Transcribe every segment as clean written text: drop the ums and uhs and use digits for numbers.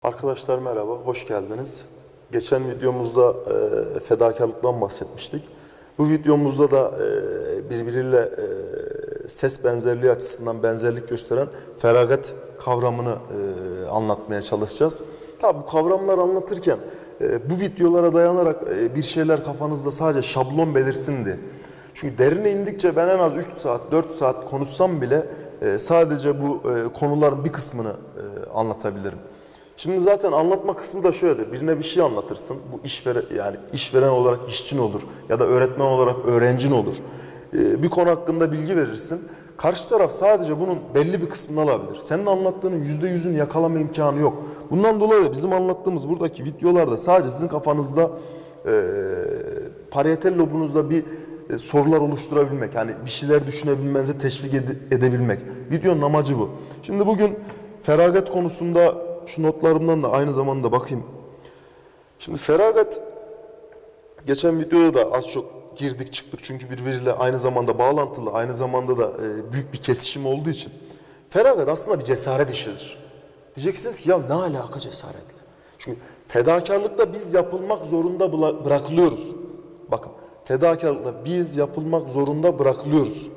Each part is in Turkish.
Arkadaşlar merhaba, hoş geldiniz. Geçen videomuzda fedakarlıktan bahsetmiştik. Bu videomuzda da birbiriyle ses benzerliği açısından benzerlik gösteren feragat kavramını anlatmaya çalışacağız. Tabi bu kavramları anlatırken bu videolara dayanarak bir şeyler kafanızda sadece şablon belirsin diye. Çünkü derine indikçe ben en az 3 saat, 4 saat konuşsam bile sadece bu konuların bir kısmını anlatabilirim. Şimdi zaten anlatma kısmı da şöyledir. Birine bir şey anlatırsın. Bu işveren olarak işçin olur ya da öğretmen olarak öğrencin olur. Bir konu hakkında bilgi verirsin. Karşı taraf sadece bunun belli bir kısmını alabilir. Senin anlattığının %100'ünü yakalama imkanı yok. Bundan dolayı bizim anlattığımız buradaki videolarda sadece sizin kafanızda parietal lobunuzda bir sorular oluşturabilmek, yani bir şeyler düşünebilmenizi teşvik edebilmek. Videonun amacı bu. Şimdi bugün feragat konusunda şu notlarımdan da aynı zamanda bakayım. Şimdi feragat, geçen videoda da az çok girdik çıktık çünkü birbiriyle aynı zamanda bağlantılı, aynı zamanda da büyük bir kesişim olduğu için. Feragat aslında bir cesaret işidir. Diyeceksiniz ki ya ne alaka cesaretle? Çünkü fedakarlıkta biz yapılmak zorunda bırakılıyoruz. Bakın, fedakarlıkla biz yapılmak zorunda bırakılıyoruz.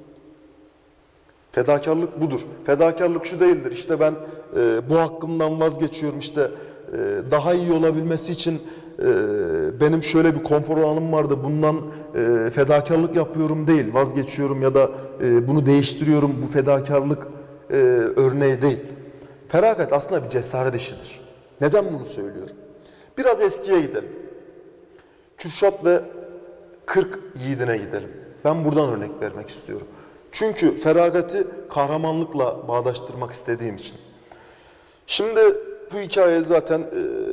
Fedakarlık budur. Fedakarlık şu değildir. İşte ben bu hakkımdan vazgeçiyorum. İşte daha iyi olabilmesi için benim şöyle bir konfor alanım vardı. Bundan fedakarlık yapıyorum değil. Vazgeçiyorum ya da bunu değiştiriyorum. Bu fedakarlık örneği değil. Feragat aslında bir cesaret işidir. Neden bunu söylüyorum? Biraz eskiye gidelim. Kürşat ve 40 yiğidine gidelim. Ben buradan örnek vermek istiyorum. Çünkü feragati kahramanlıkla bağdaştırmak istediğim için. Şimdi bu hikaye zaten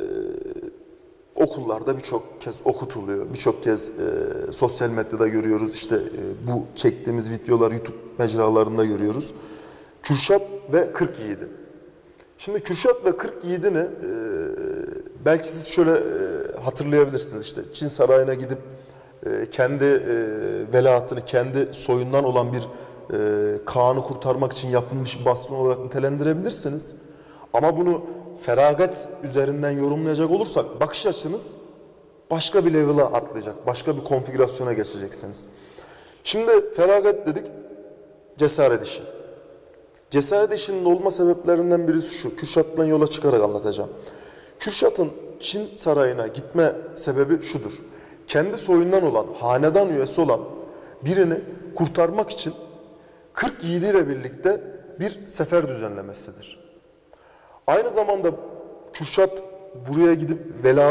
okullarda birçok kez okutuluyor. Birçok kez sosyal medyada görüyoruz. İşte bu çektiğimiz videolar YouTube mecralarında görüyoruz. Kürşat ve 40 yiğidi. Şimdi Kürşat ve 40 yiğidini belki siz şöyle hatırlayabilirsiniz. İşte Çin sarayına gidip kendi velaatını, kendi soyundan olan bir Kaan'ı kurtarmak için yapılmış bir baskın olarak nitelendirebilirsiniz. Ama bunu feragat üzerinden yorumlayacak olursak bakış açınız başka bir level'a atlayacak. Başka bir konfigürasyona geçeceksiniz. Şimdi feragat dedik, cesaret işi. Cesaret işinin olma sebeplerinden birisi şu. Kürşat'tan yola çıkarak anlatacağım. Kürşat'ın Çin sarayına gitme sebebi şudur. Kendi soyundan olan, hanedan üyesi olan birini kurtarmak için 40 yiğidiyle birlikte bir sefer düzenlemesidir. Aynı zamanda Kürşat buraya gidip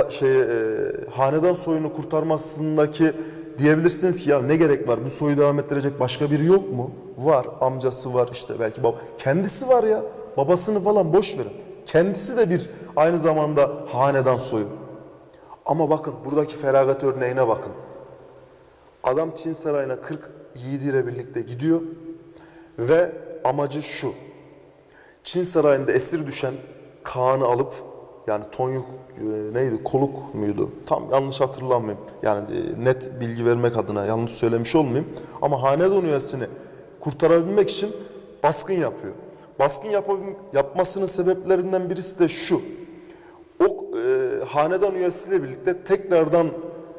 hanedan soyunu kurtarmasındaki diyebilirsiniz ki ya ne gerek var, bu soyu devam ettirecek başka biri yok mu? Var, amcası var, işte belki kendisi var ya, babasını falan boş verin. Kendisi de bir aynı zamanda hanedan soyu. Ama bakın buradaki feragat örneğine bakın. Adam Çin sarayına 40 yiğidiyle birlikte gidiyor ve amacı şu. Çin sarayında esir düşen Kaan'ı alıp, yani Tonyuk Koluk muydu? Tam yanlış hatırlamıyorum. Yani net bilgi vermek adına yanlış söylemiş olmayayım. Ama hanedan üyesini kurtarabilmek için baskın yapıyor. Baskın yapmasının sebeplerinden birisi de şu. O hanedan üyesiyle birlikte tekrardan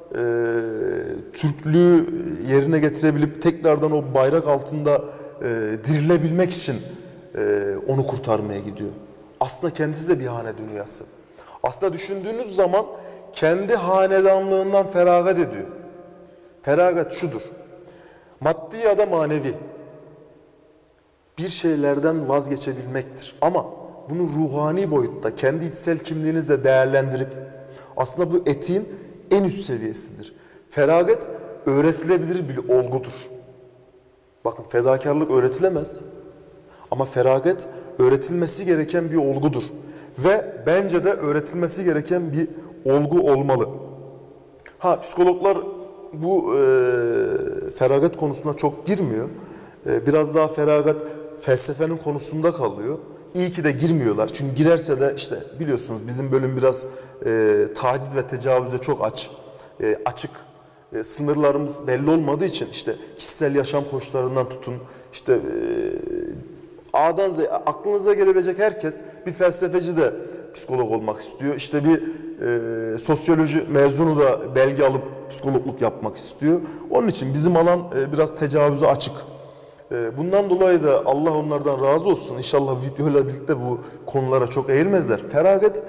Türklüğü yerine getirebilip tekrardan o bayrak altında dirilebilmek için onu kurtarmaya gidiyor. Aslında kendisi de bir hanedan üyesi. Aslında düşündüğünüz zaman kendi hanedanlığından feragat ediyor. Feragat şudur. Maddi ya da manevi bir şeylerden vazgeçebilmektir. Ama bunu ruhani boyutta kendi içsel kimliğinizle değerlendirip aslında bu etiğin en üst seviyesidir. Feragat öğretilebilir bir olgudur. Bakın, fedakarlık öğretilemez. Ama feragat öğretilmesi gereken bir olgudur. Ve bence de öğretilmesi gereken bir olgu olmalı. Psikologlar bu feragat konusuna çok girmiyor. Biraz daha feragat felsefenin konusunda kalıyor. İyi ki de girmiyorlar. Çünkü girerse de işte biliyorsunuz bizim bölüm biraz taciz ve tecavüze çok açık. Sınırlarımız belli olmadığı için işte kişisel yaşam koşullarından tutun, işte A'dan Z'ye aklınıza gelebilecek herkes bir felsefeci de psikolog olmak istiyor. İşte bir sosyoloji mezunu da belge alıp psikologluk yapmak istiyor. Onun için bizim alan biraz tecavüze açık. Bundan dolayı da Allah onlardan razı olsun. İnşallah videoyla birlikte bu konulara çok eğilmezler. Feragat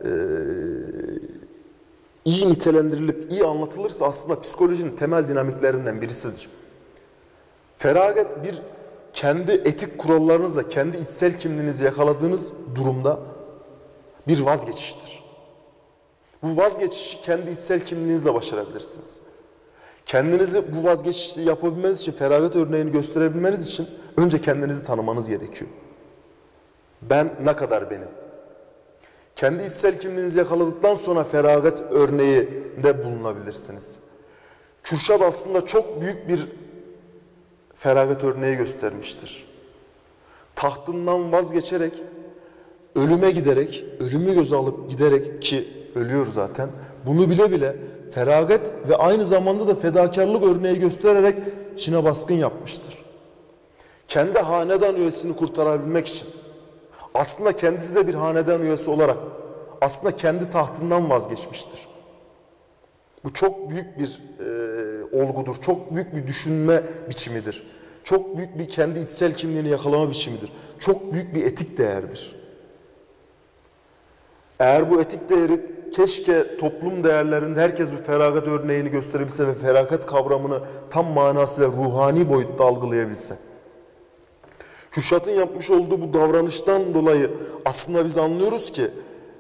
iyi nitelendirilip iyi anlatılırsa aslında psikolojinin temel dinamiklerinden birisidir. Feragat bir kendi etik kurallarınızla, kendi içsel kimliğinizi yakaladığınız durumda bir vazgeçiştir. Bu vazgeçişi kendi içsel kimliğinizle başarabilirsiniz. Kendinizi bu vazgeçişi yapabilmeniz için, feragat örneğini gösterebilmeniz için önce kendinizi tanımanız gerekiyor. Ben ne kadar benim? Kendi içsel kimliğinizi yakaladıktan sonra feragat örneğinde bulunabilirsiniz. Kürşad aslında çok büyük bir feragat örneği göstermiştir. Tahtından vazgeçerek, ölüme giderek, ölümü göze alıp giderek ki ölüyor zaten, bunu bile bile feragat ve aynı zamanda da fedakarlık örneği göstererek Çin'e baskın yapmıştır. Kendi hanedan üyesini kurtarabilmek için, aslında kendisi de bir hanedan üyesi olarak aslında kendi tahtından vazgeçmiştir. Bu çok büyük bir olgudur, çok büyük bir düşünme biçimidir. Çok büyük bir kendi içsel kimliğini yakalama biçimidir. Çok büyük bir etik değerdir. Eğer bu etik değeri keşke toplum değerlerinde herkes bir feragat örneğini gösterebilse ve feragat kavramını tam manasıyla ruhani boyutta algılayabilse. Kürşat'ın yapmış olduğu bu davranıştan dolayı aslında biz anlıyoruz ki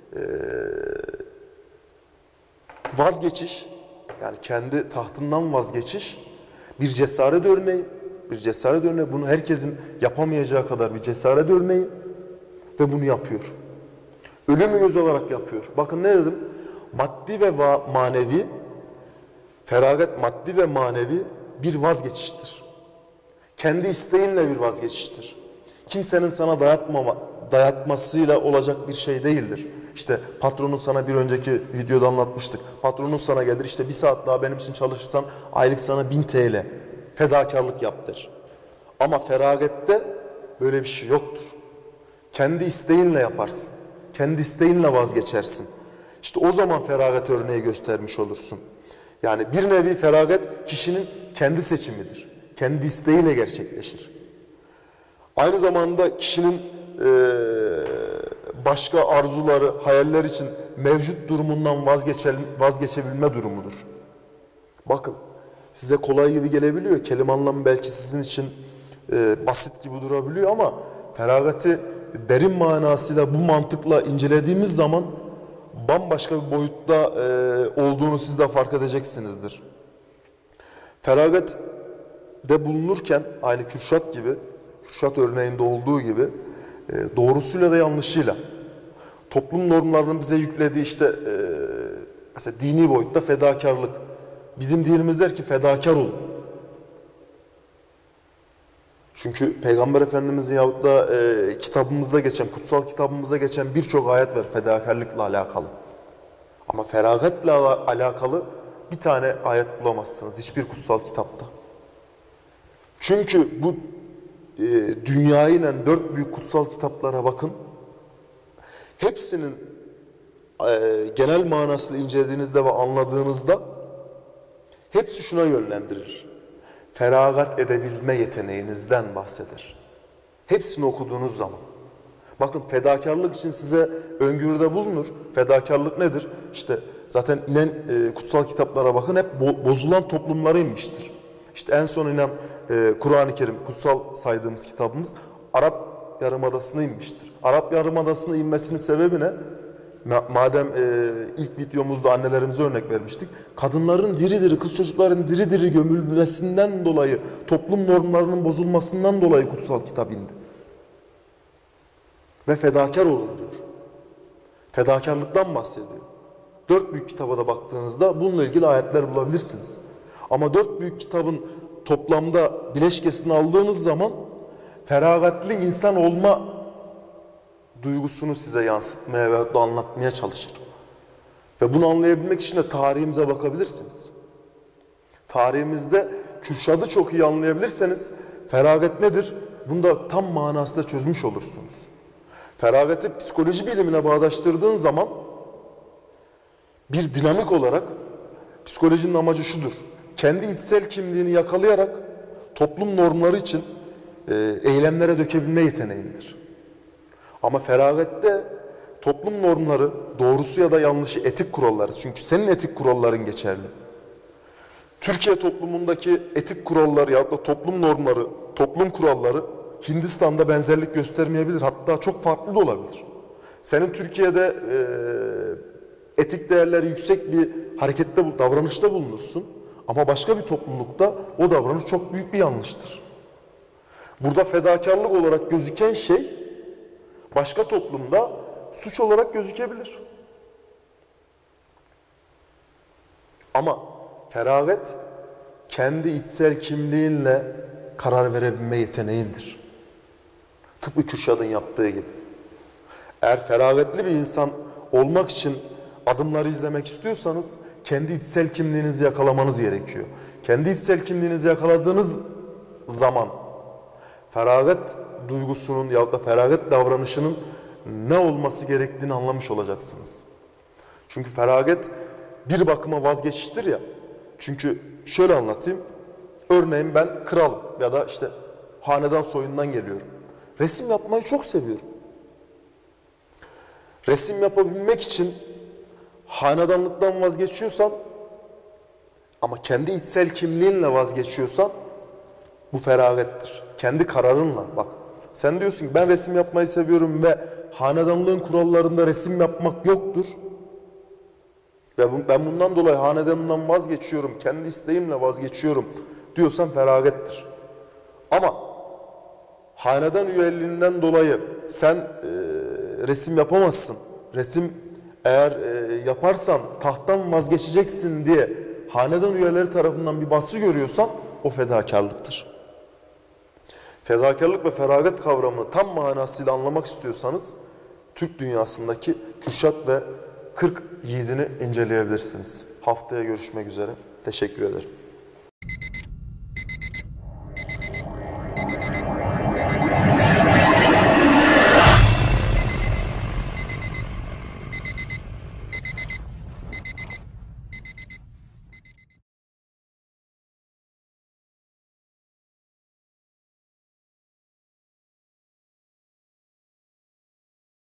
vazgeçiş, yani kendi tahtından vazgeçiş bir cesaret örneği, bunu herkesin yapamayacağı kadar bir cesaret örneği ve bunu yapıyor. Ölümü göz olarak yapıyor. Bakın ne dedim? Maddi ve manevi, feragat maddi ve manevi bir vazgeçiştir. Kendi isteğinle bir vazgeçiştir. Kimsenin sana dayatmasıyla olacak bir şey değildir. İşte patronun sana bir önceki videoda anlatmıştık. Patronun sana gelir, işte bir saat daha benim için çalışırsan aylık sana 1000 TL fedakarlık yap der. Ama feragatte böyle bir şey yoktur. Kendi isteğinle yaparsın. Kendi isteğinle vazgeçersin. İşte o zaman feragat örneği göstermiş olursun. Yani bir nevi feragat kişinin kendi seçimidir. Kendi isteğiyle gerçekleşir. Aynı zamanda kişinin başka arzuları, hayaller için mevcut durumundan vazgeçebilme durumudur. Bakın, size kolay gibi gelebiliyor. Kelime anlamı belki sizin için basit gibi durabiliyor ama feragati derin manasıyla bu mantıkla incelediğimiz zaman bambaşka bir boyutta olduğunu siz de fark edeceksinizdir. Feragat de bulunurken aynı Kürşat gibi, Kürşat örneğinde olduğu gibi doğrusuyla da yanlışıyla toplum normlarının bize yüklediği işte mesela dini boyutta fedakarlık. Bizim dinimiz der ki fedakar olun. Çünkü Peygamber Efendimizin yahut da kitabımızda geçen, kutsal kitabımızda geçen birçok ayet var fedakarlıkla alakalı. Ama feragatla alakalı bir tane ayet bulamazsınız hiçbir kutsal kitapta. Çünkü bu dünyayı inen 4 büyük kutsal kitaplara bakın. Hepsinin genel manasını incelediğinizde ve anladığınızda hepsi şuna yönlendirir. Feragat edebilme yeteneğinizden bahseder. Hepsini okuduğunuz zaman. Bakın fedakarlık için size öngörüde bulunur. Fedakarlık nedir? İşte zaten inen kutsal kitaplara bakın hep bozulan toplumlara inmiştir. İşte en son inen Kur'an-ı Kerim, kutsal saydığımız kitabımız Arap Yarımadası'na inmiştir. Arap Yarımadası'na inmesinin sebebi ne? Madem ilk videomuzda annelerimize örnek vermiştik. Kadınların diri diri, kız çocukların diri diri gömülmesinden dolayı, toplum normlarının bozulmasından dolayı kutsal kitap indi. Ve fedakar olun diyor. Fedakarlıktan bahsediyor. 4 büyük kitaba da baktığınızda bununla ilgili ayetler bulabilirsiniz. Ama 4 büyük kitabın toplamda bileşkesini aldığınız zaman feragatli insan olma duygusunu size yansıtmaya ve anlatmaya çalışır. Ve bunu anlayabilmek için de tarihimize bakabilirsiniz. Tarihimizde Kürşad'ı çok iyi anlayabilirseniz feragat nedir? Bunu da tam manasında çözmüş olursunuz. Feragati psikoloji bilimine bağdaştırdığın zaman bir dinamik olarak psikolojinin amacı şudur. Kendi içsel kimliğini yakalayarak toplum normları için eylemlere dökebilme yeteneğindir. Ama feragatte toplum normları, doğrusu ya da yanlışı etik kuralları. Çünkü senin etik kuralların geçerli. Türkiye toplumundaki etik kurallar ya da toplum normları, toplum kuralları Hindistan'da benzerlik göstermeyebilir. Hatta çok farklı da olabilir. Senin Türkiye'de etik değerleri yüksek bir harekette, davranışta bulunursun. Ama başka bir toplulukta o davranış çok büyük bir yanlıştır. Burada fedakarlık olarak gözüken şey başka toplumda suç olarak gözükebilir. Ama feragat kendi içsel kimliğinle karar verebilme yeteneğindir. Tıpkı Kürşad'ın yaptığı gibi. Eğer feragatli bir insan olmak için adımları izlemek istiyorsanız kendi içsel kimliğinizi yakalamanız gerekiyor. Kendi içsel kimliğinizi yakaladığınız zaman feragat duygusunun ya da feragat davranışının ne olması gerektiğini anlamış olacaksınız. Çünkü feragat bir bakıma vazgeçiştir ya. Çünkü şöyle anlatayım. Örneğin ben kralım ya da işte hanedan soyundan geliyorum. Resim yapmayı çok seviyorum. Resim yapabilmek için hanedanlıktan vazgeçiyorsan ama kendi içsel kimliğinle vazgeçiyorsan bu feragattir. Kendi kararınla bak. Sen diyorsun ki ben resim yapmayı seviyorum ve hanedanlığın kurallarında resim yapmak yoktur. Ve ben bundan dolayı hanedanımdan vazgeçiyorum, kendi isteğimle vazgeçiyorum diyorsan feragattir. Ama hanedan üyeliğinden dolayı sen resim yapamazsın. Resim eğer yaparsan tahttan vazgeçeceksin diye hanedan üyeleri tarafından bir baskı görüyorsan o fedakarlıktır. Fedakarlık ve feragat kavramını tam manasıyla anlamak istiyorsanız Türk dünyasındaki Kürşat ve 40 yiğidini inceleyebilirsiniz. Haftaya görüşmek üzere. Teşekkür ederim.